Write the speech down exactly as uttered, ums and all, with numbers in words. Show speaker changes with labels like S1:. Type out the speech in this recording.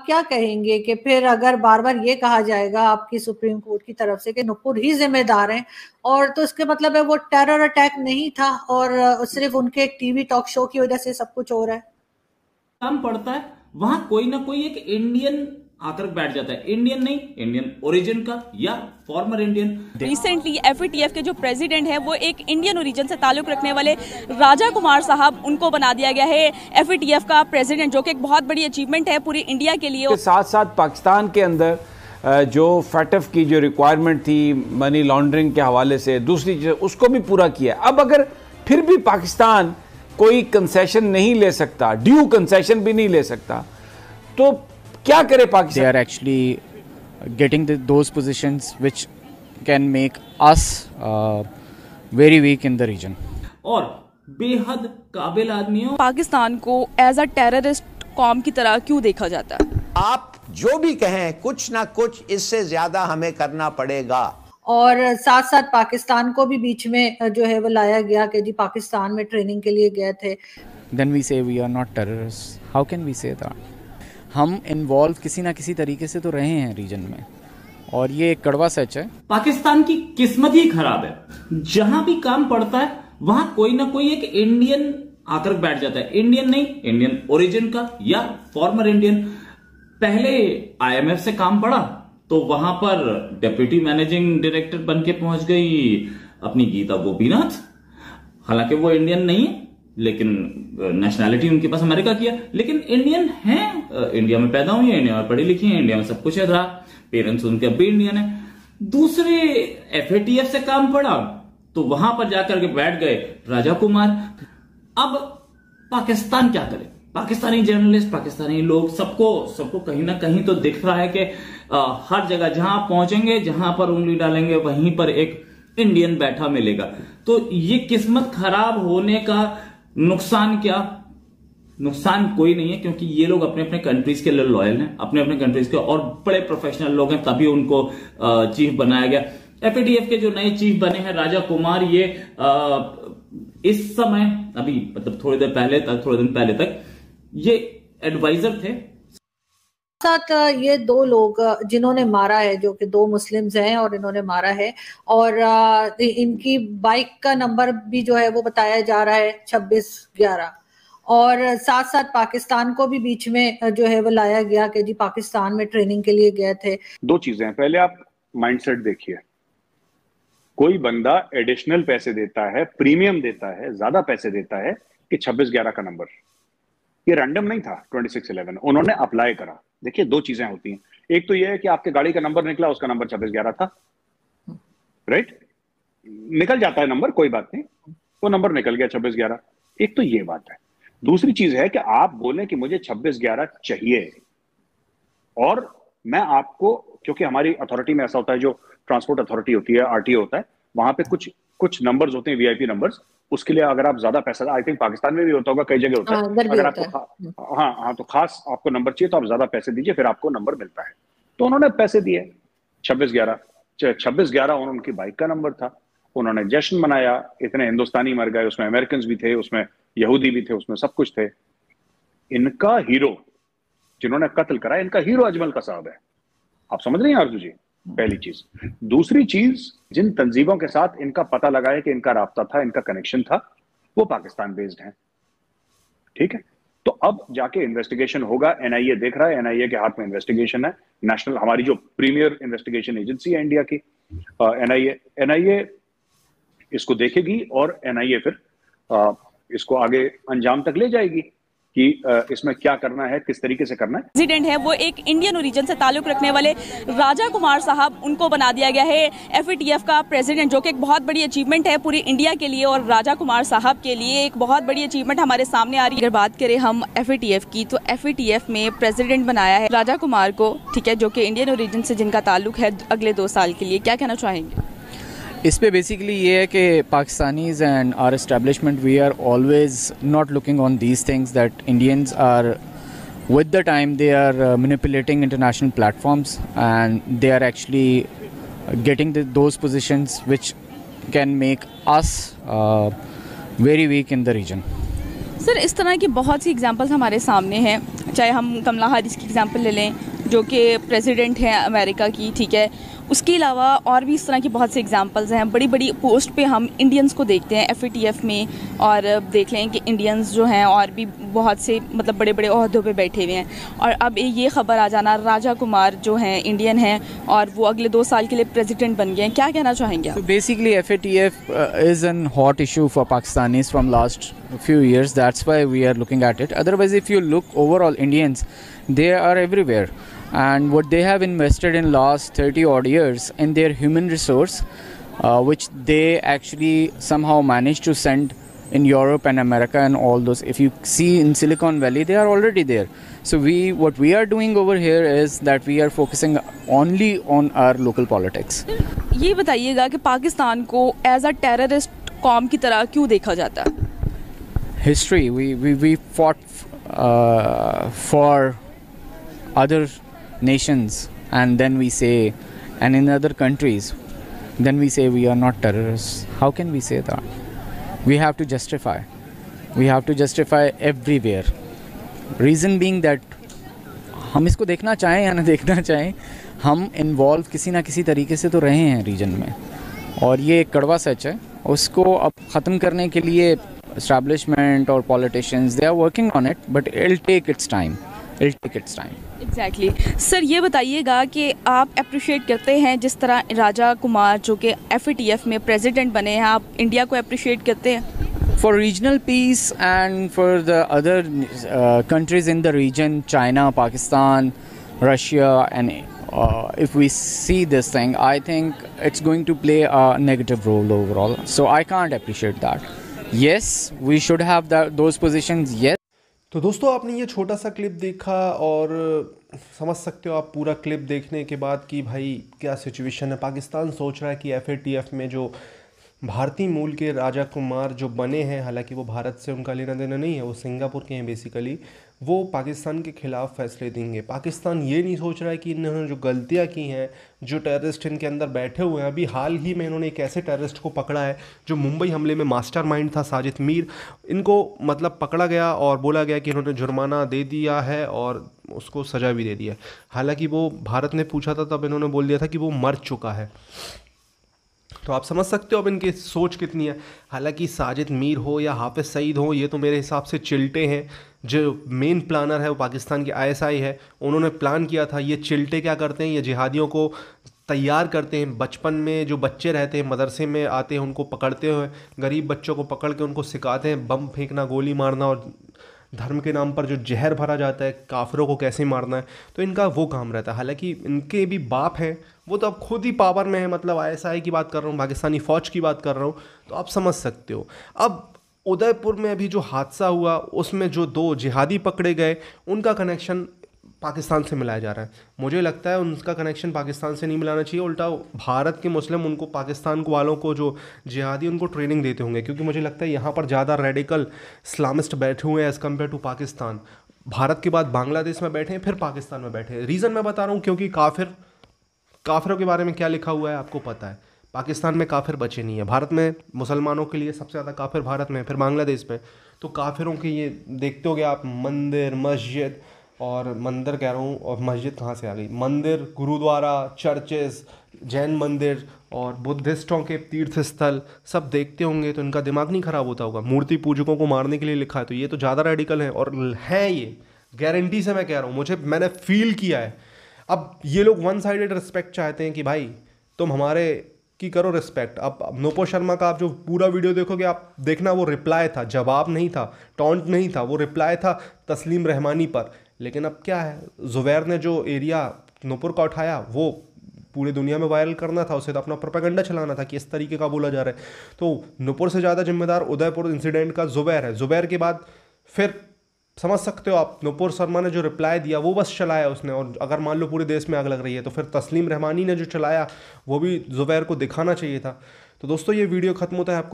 S1: क्या कहेंगे कि फिर अगर बार बार ये कहा जाएगा आपकी सुप्रीम कोर्ट की तरफ से कि नुपुर ही जिम्मेदार हैं, और तो इसके मतलब है वो टेरर अटैक नहीं था और सिर्फ उनके एक टीवी टॉक शो की वजह से सब कुछ हो रहा है।
S2: काम पड़ता है वहां कोई ना कोई एक इंडियन आकर बैठ जाता है, इंडियन नहीं, इंडियन ओरिजिन का या former Indian.
S3: Recently F A T F के जो प्रेसिडेंट है वो एक इंडियन ओरिजिन से ताल्लुक रखने वाले राजा कुमार साहब, उनको बना दिया गया है एफ ए टी एफ का प्रेसिडेंट, जो कि एक बहुत बड़ी अचीवमेंट है पूरी इंडिया के लिए।
S4: साथ साथ पाकिस्तान के अंदर जो फैटफ की जो रिक्वायरमेंट थी मनी लॉन्ड्रिंग के हवाले से, दूसरी चीज उसको भी पूरा किया। अब अगर फिर भी पाकिस्तान कोई कंसेशन नहीं ले सकता, ड्यू कंसेशन भी नहीं ले सकता, तो क्या करे Pakistan?
S5: They are actually getting the, those positions which can make us uh, very weak in the region.
S2: और बेहद काबिल आदमी हो।
S3: पाकिस्तान को एज अ टेररिस्ट कौम की तरह क्यों देखा जाता है?
S6: आप जो भी कहें कुछ ना कुछ इससे ज्यादा हमें करना पड़ेगा।
S1: और साथ साथ पाकिस्तान को भी बीच में जो है वो लाया गया कि जी पाकिस्तान में ट्रेनिंग के लिए गए थे।
S5: Then we say we are not terrorists. How can we say that? हम इन्वॉल्व किसी ना किसी तरीके से तो रहे हैं रीजन में, और ये एक कड़वा सच है।
S2: पाकिस्तान की किस्मत ही खराब है, जहां भी काम पड़ता है वहां कोई ना कोई एक इंडियन आकर बैठ जाता है, इंडियन नहीं, इंडियन ओरिजिन का या फॉर्मर इंडियन। पहले आई एम एफ से काम पड़ा तो वहां पर डेप्यूटी मैनेजिंग डायरेक्टर बन के पहुंच गई अपनी गीता गोपीनाथ। हालांकि वो इंडियन नहीं है, लेकिन नेशनैलिटी उनके पास अमेरिका किया, लेकिन इंडियन हैं, इंडिया में पैदा हुई है, इंडिया में पढ़ी लिखी है, इंडिया में सब कुछ है, रहा पेरेंट्स उनके अब भी इंडियन है। दूसरे एफ ए टी एफ से काम पड़ा तो वहां पर जाकर के बैठ गए राजा कुमार। अब पाकिस्तान क्या करे? पाकिस्तानी जर्नलिस्ट, पाकिस्तानी लोग, सबको सबको कहीं ना कहीं तो दिख रहा है कि हर जगह जहां पहुंचेंगे, जहां पर उंगली डालेंगे, वहीं पर एक इंडियन बैठा मिलेगा। तो ये किस्मत खराब होने का नुकसान क्या? नुकसान कोई नहीं है, क्योंकि ये लोग अपने अपने कंट्रीज के लिए लॉयल हैं, अपने अपने कंट्रीज के, और बड़े प्रोफेशनल लोग हैं, तभी उनको चीफ बनाया गया। एफ ए टी एफ के जो नए चीफ बने हैं राजा कुमार, ये आ, इस समय अभी मतलब थोड़ी देर पहले तक, थोड़े दिन पहले तक ये एडवाइजर थे।
S1: साथ ये दो लोग जिन्होंने मारा है, जो कि दो मुस्लिम्स हैं और इन्होंने मारा है, और इनकी बाइक का नंबर भी जो है वो बताया जा रहा है छब्बीस ग्यारह, और साथ साथ पाकिस्तान को भी बीच में जो है वो लाया गया कि जी पाकिस्तान में ट्रेनिंग के लिए गए थे।
S7: दो चीजें हैं, पहले आप माइंडसेट देखिए, कोई बंदा एडिशनल पैसे देता है, प्रीमियम देता है, ज्यादा पैसे देता है कि छब्बीस ग्यारह का नंबर, ये रैंडम नहीं था। छब्बीस ग्यारह उन्होंने अप्लाई करा। देखिए दो चीजें होती हैं, एक तो ये है कि आपके गाड़ी का नंबर निकला, उसका नंबर छब्बीस ग्यारह था, राइट, निकल जाता है नंबर, कोई बात नहीं, वो नंबर निकल गया छब्बीस ग्यारह। एक तो ये बात है। दूसरी चीज है कि आप बोले कि मुझे छब्बीस ग्यारह चाहिए, और मैं आपको, क्योंकि हमारी अथॉरिटी में ऐसा होता है, जो ट्रांसपोर्ट अथॉरिटी होती है, आर टी ओ होता है, वहां पे कुछ कुछ नंबर्स होते हैं, वी आई पी नंबर्स, उसके लिए अगर आप ज्यादा पैसा, आई थिंक पाकिस्तान में भी होता होगा, कई जगह होता है, अगर आपको हाँ हाँ तो खास आपको नंबर चाहिए तो आप ज्यादा पैसे दीजिए, फिर आपको नंबर मिलता है। तो उन्होंने पैसे दिए छब्बीस ग्यारह छब्बीस ग्यारह और उनकी बाइक का नंबर था। उन्होंने जश्न मनाया, इतने हिंदुस्तानी मर गए, उसमें अमेरिकन भी थे, उसमें यहूदी भी थे, उसमें सब कुछ थे। इनका हीरो जिन्होंने कत्ल करा, इनका हीरो अजमल कसाब है। आप समझ रहे हैं आरजू जी? पहली चीज। दूसरी चीज, जिन तंजीमों के साथ इनका पता लगा है कि इनका राब्ता था, इनका कनेक्शन था, वो पाकिस्तान बेस्ड हैं, ठीक है। तो अब जाके इन्वेस्टिगेशन होगा, एन आई ए देख रहा है, एन आई ए के हाथ में इन्वेस्टिगेशन है, नेशनल, हमारी जो प्रीमियर इन्वेस्टिगेशन एजेंसी है इंडिया की, N I A N I A इसको देखेगी, और एन आई ए फिर आ, इसको आगे अंजाम तक ले जाएगी कि इसमें क्या करना है, किस तरीके से करना है।
S3: प्रेसिडेंट है वो एक इंडियन ओरिजिन से ताल्लुक रखने वाले राजा कुमार साहब, उनको बना दिया गया है एफ ए टी एफ का प्रेसिडेंट, जो कि एक बहुत बड़ी अचीवमेंट है पूरी इंडिया के लिए, और राजा कुमार साहब के लिए एक बहुत बड़ी अचीवमेंट हमारे सामने आ रही है। अगर बात करें हम एफ ए टी एफ की, तो एफ ए टी एफ में प्रेसिडेंट बनाया है राजा कुमार को, ठीक है, जो कि इंडियन ओरिजिन से जिनका ताल्लुक है अगले दो साल के लिए। क्या कहना चाहेंगे
S5: इस पे? बेसिकली ये है कि Pakistanis and our establishment, we are always not looking on these things, that Indians are with the time they are manipulating international platforms, and they are actually getting those positions which can make us very weak in the region.
S3: Sir इस तरह की बहुत सी examples हमारे सामने हैं, चाहे हम कमला Harris की एग्जांपल ले लें जो कि प्रेसिडेंट हैं अमेरिका की, ठीक है, उसके अलावा और भी इस तरह की बहुत से एग्जांपल्स हैं। बड़ी बड़ी पोस्ट पे हम इंडियंस को देखते हैं एफ ए टी एफ में, और देख लें कि इंडियंस जो हैं और भी बहुत से मतलब बड़े बड़े ओहदों पे बैठे हुए हैं। और अब ये खबर आ जाना राजा कुमार जो हैं इंडियन हैं और वो अगले दो साल के लिए प्रेसिडेंट बन गए हैं, क्या कहना चाहेंगे?
S5: So basically F A T F uh, is an hot issue for Pakistanis from last few years. That's why we are looking at it. Otherwise, if you look overall, Indians, they are everywhere. And what they have invested in last thirty odd years in their human resource, uh, which they actually somehow managed to send in Europe and America and all those. If you see in Silicon Valley, they are already there. So we, what we are doing over here is that we are focusing only on our local politics.
S3: ये बताइएगा कि पाकिस्तान को as a terrorist कौम की तरह क्यों देखा जाता है?
S5: History, we we we fought uh, for other nations, and then we say, and in other countries, then we say we are not terrorists. How can we say that? We have to justify. We have to justify everywhere. Reason being that हम इसको देखना चाहें या ना देखना चाहें, हम involve किसी ना किसी तरीके से तो रहे हैं रीजन में, और ये एक कड़वा सच है। उसको अब ख़त्म करने के लिए establishment or politicians, they are working on it, but it'll take its time. It'll take its time.
S3: Exactly. Sir ये बताइएगा कि आप अप्रिशिएट करते हैं जिस तरह राजा कुमार जो कि एफ ए टी एफ में प्रेसिडेंट बने हैं, आप इंडिया को अप्रिशिएट करते हैं?
S5: For regional peace and for the other uh, countries in the region, China, Pakistan, Russia, and uh, if we see this thing, I think it's going to play a negative role overall. So I can't appreciate that. Yes, we should have that, those positions, yes.
S8: तो दोस्तों आपने ये छोटा सा clip देखा और समझ सकते हो आप पूरा क्लिप देखने के बाद कि भाई क्या सिचुएशन है। पाकिस्तान सोच रहा है कि एफ ए टी एफ में जो भारतीय मूल के राजा कुमार जो बने हैं, हालांकि वो भारत से उनका लेना देना नहीं है, वो सिंगापुर के हैं बेसिकली, वो पाकिस्तान के ख़िलाफ़ फैसले देंगे। पाकिस्तान ये नहीं सोच रहा है कि इन्होंने जो गलतियां की हैं, जो टेररिस्ट इनके अंदर बैठे हुए हैं, अभी हाल ही में इन्होंने एक ऐसे टेररिस्ट को पकड़ा है जो मुंबई हमले में मास्टरमाइंड था, साजिद मीर। इनको मतलब पकड़ा गया और बोला गया कि इन्होंने जुर्माना दे दिया है और उसको सज़ा भी दे दी है। हालांकि वो भारत ने पूछा था तब इन्होंने बोल दिया था कि वो मर चुका है। तो आप समझ सकते हो अब इनकी सोच कितनी है। हालांकि साजिद मीर हो या हाफिज़ सईद हो, ये तो मेरे हिसाब से चिल्टे हैं। जो मेन प्लानर है वो पाकिस्तान की आई एस आई है, उन्होंने प्लान किया था। ये चिल्टे क्या करते हैं, ये जिहादियों को तैयार करते हैं। बचपन में जो बच्चे रहते हैं मदरसे में आते हैं, उनको पकड़ते हुए गरीब बच्चों को पकड़ के उनको सिखाते हैं बम फेंकना, गोली मारना, और धर्म के नाम पर जो जहर भरा जाता है काफिरों को कैसे मारना है, तो इनका वो काम रहता है। हालांकि इनके भी बाप हैं, वो तो अब खुद ही पावर में है, मतलब आई एस आई की बात कर रहा हूँ, पाकिस्तानी फ़ौज की बात कर रहा हूँ, तो आप समझ सकते हो। अब उदयपुर में अभी जो हादसा हुआ उसमें जो दो जिहादी पकड़े गए, उनका कनेक्शन पाकिस्तान से मिलाया जा रहा है। मुझे लगता है उनका कनेक्शन पाकिस्तान से नहीं मिलाना चाहिए, उल्टा भारत के मुस्लिम उनको पाकिस्तान को वालों को जो जिहादी उनको ट्रेनिंग देते होंगे, क्योंकि मुझे लगता है यहाँ पर ज़्यादा रेडिकल इस्लामिस्ट बैठे हुए हैं as compare to Pakistan. Bharat के बाद बांग्लादेश में बैठे हैं, फिर पाकिस्तान में बैठे हैं। रीज़न मैं बता रहा हूँ क्योंकि काफिर काफिरों के बारे में क्या लिखा हुआ है आपको पता है। पाकिस्तान में काफिर बचे नहीं है, भारत में मुसलमानों के लिए सबसे ज़्यादा काफिर भारत में, फिर बांग्लादेश में। तो काफिरों के ये देखते होगे आप, मंदिर, मस्जिद, और मंदिर कह रहा हूँ और मस्जिद कहाँ से आ गई, मंदिर, गुरुद्वारा, चर्चेस, जैन मंदिर और बुद्धिस्टों के तीर्थ स्थल सब देखते होंगे, तो इनका दिमाग नहीं ख़राब होता होगा। मूर्ति पूजकों को मारने के लिए लिखा है, तो ये तो ज़्यादा रेडिकल है और हैं ये, गारंटी से मैं कह रहा हूँ, मुझे मैंने फील किया है। अब ये लोग वन साइडेड रिस्पेक्ट चाहते हैं कि भाई तुम हमारे की करो रिस्पेक्ट। अब नूपुर शर्मा का आप जो पूरा वीडियो देखोगे आप देखना, वो रिप्लाई था, जवाब नहीं था, टॉन्ट नहीं था, वो रिप्लाई था तस्लीम रहमानी पर। लेकिन अब क्या है, जुबैर ने जो एरिया नूपुर का उठाया वो पूरी दुनिया में वायरल करना था, उसे तो अपना प्रोपेगेंडा चलाना था कि इस तरीके का बोला जा रहा है। तो नूपुर से ज़्यादा जिम्मेदार उदयपुर इंसिडेंट का जुबैर है। जुबैर के बाद फिर समझ सकते हो आप, नूपुर शर्मा ने जो रिप्लाई दिया वो बस चलाया उसने, और अगर मान लो पूरे देश में आग लग रही है तो फिर तस्लीम रहमानी ने जो चलाया वो भी जुबैर को दिखाना चाहिए था। तो दोस्तों ये वीडियो खत्म होता है। आपको